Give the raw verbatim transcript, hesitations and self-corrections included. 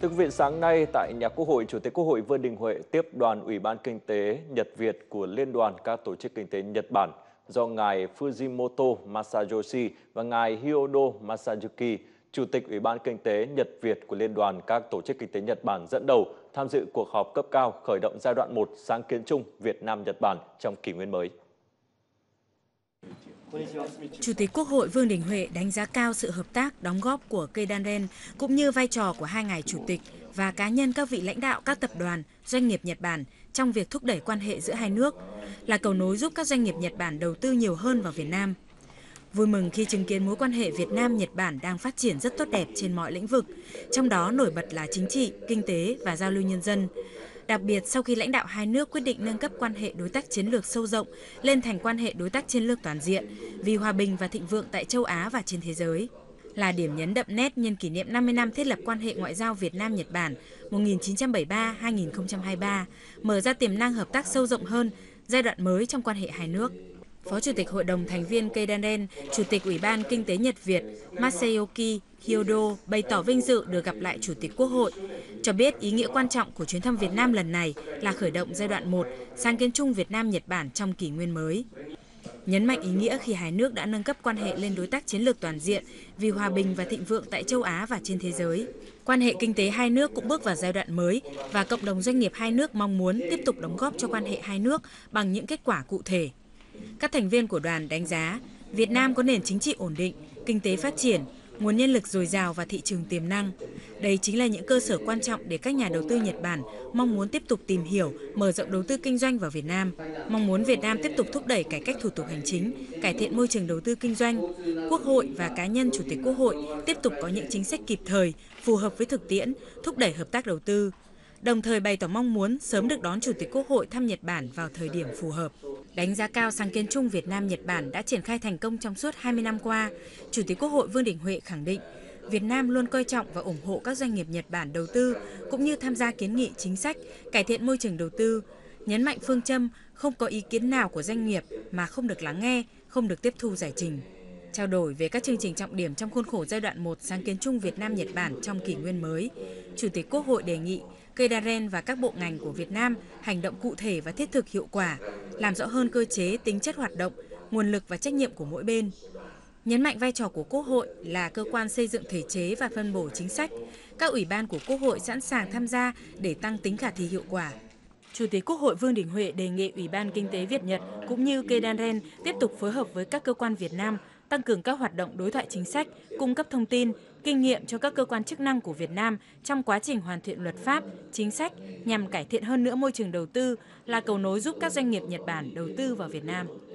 Thưa quý vị, sáng nay tại nhà Quốc hội, Chủ tịch Quốc hội Vương Đình Huệ tiếp đoàn Ủy ban Kinh tế Nhật Việt của Liên đoàn các tổ chức kinh tế Nhật Bản do ngài Fujimoto Masayoshi và ngài Hyodo Masayuki, Chủ tịch Ủy ban Kinh tế Nhật Việt của Liên đoàn các tổ chức kinh tế Nhật Bản dẫn đầu tham dự cuộc họp cấp cao khởi động giai đoạn một sáng kiến chung Việt Nam-Nhật Bản trong kỷ nguyên mới. Chủ tịch Quốc hội Vương Đình Huệ đánh giá cao sự hợp tác, đóng góp của Keidanren cũng như vai trò của hai ngài chủ tịch và cá nhân các vị lãnh đạo các tập đoàn, doanh nghiệp Nhật Bản trong việc thúc đẩy quan hệ giữa hai nước, là cầu nối giúp các doanh nghiệp Nhật Bản đầu tư nhiều hơn vào Việt Nam. Vui mừng khi chứng kiến mối quan hệ Việt Nam-Nhật Bản đang phát triển rất tốt đẹp trên mọi lĩnh vực, trong đó nổi bật là chính trị, kinh tế và giao lưu nhân dân. Đặc biệt sau khi lãnh đạo hai nước quyết định nâng cấp quan hệ đối tác chiến lược sâu rộng lên thành quan hệ đối tác chiến lược toàn diện vì hòa bình và thịnh vượng tại châu Á và trên thế giới. Là điểm nhấn đậm nét nhân kỷ niệm năm mươi năm thiết lập quan hệ ngoại giao Việt Nam-Nhật Bản một nghìn chín trăm bảy mươi ba đến hai nghìn không trăm hai mươi ba, mở ra tiềm năng hợp tác sâu rộng hơn, giai đoạn mới trong quan hệ hai nước. Phó Chủ tịch Hội đồng thành viên Keidanren, Chủ tịch Ủy ban Kinh tế Nhật Việt Masayoshi Hyodo bày tỏ vinh dự được gặp lại Chủ tịch Quốc hội, cho biết ý nghĩa quan trọng của chuyến thăm Việt Nam lần này là khởi động giai đoạn một sáng kiến chung Việt Nam-Nhật Bản trong kỷ nguyên mới. Nhấn mạnh ý nghĩa khi hai nước đã nâng cấp quan hệ lên đối tác chiến lược toàn diện vì hòa bình và thịnh vượng tại châu Á và trên thế giới. Quan hệ kinh tế hai nước cũng bước vào giai đoạn mới và cộng đồng doanh nghiệp hai nước mong muốn tiếp tục đóng góp cho quan hệ hai nước bằng những kết quả cụ thể. Các thành viên của đoàn đánh giá Việt Nam có nền chính trị ổn định, kinh tế phát triển, nguồn nhân lực dồi dào và thị trường tiềm năng. Đây chính là những cơ sở quan trọng để các nhà đầu tư Nhật Bản mong muốn tiếp tục tìm hiểu, mở rộng đầu tư kinh doanh vào Việt Nam, mong muốn Việt Nam tiếp tục thúc đẩy cải cách thủ tục hành chính, cải thiện môi trường đầu tư kinh doanh. Quốc hội và cá nhân Chủ tịch Quốc hội tiếp tục có những chính sách kịp thời, phù hợp với thực tiễn, thúc đẩy hợp tác đầu tư. Đồng thời bày tỏ mong muốn sớm được đón Chủ tịch Quốc hội thăm Nhật Bản vào thời điểm phù hợp. Đánh giá cao sáng kiến chung Việt Nam-Nhật Bản đã triển khai thành công trong suốt hai mươi năm qua, Chủ tịch Quốc hội Vương Đình Huệ khẳng định Việt Nam luôn coi trọng và ủng hộ các doanh nghiệp Nhật Bản đầu tư cũng như tham gia kiến nghị chính sách, cải thiện môi trường đầu tư, nhấn mạnh phương châm không có ý kiến nào của doanh nghiệp mà không được lắng nghe, không được tiếp thu giải trình. Trao đổi về các chương trình trọng điểm trong khuôn khổ giai đoạn một sáng kiến chung Việt Nam-Nhật Bản trong kỷ nguyên mới, Chủ tịch Quốc hội đề nghị Keidanren và các bộ ngành của Việt Nam hành động cụ thể và thiết thực hiệu quả, làm rõ hơn cơ chế, tính chất hoạt động, nguồn lực và trách nhiệm của mỗi bên. Nhấn mạnh vai trò của Quốc hội là cơ quan xây dựng thể chế và phân bổ chính sách, các ủy ban của Quốc hội sẵn sàng tham gia để tăng tính khả thi hiệu quả. Chủ tịch Quốc hội Vương Đình Huệ đề nghị Ủy ban Kinh tế Việt Nhật cũng như Keidanren tiếp tục phối hợp với các cơ quan Việt Nam, tăng cường các hoạt động đối thoại chính sách, cung cấp thông tin, kinh nghiệm cho các cơ quan chức năng của Việt Nam trong quá trình hoàn thiện luật pháp, chính sách nhằm cải thiện hơn nữa môi trường đầu tư, là cầu nối giúp các doanh nghiệp Nhật Bản đầu tư vào Việt Nam.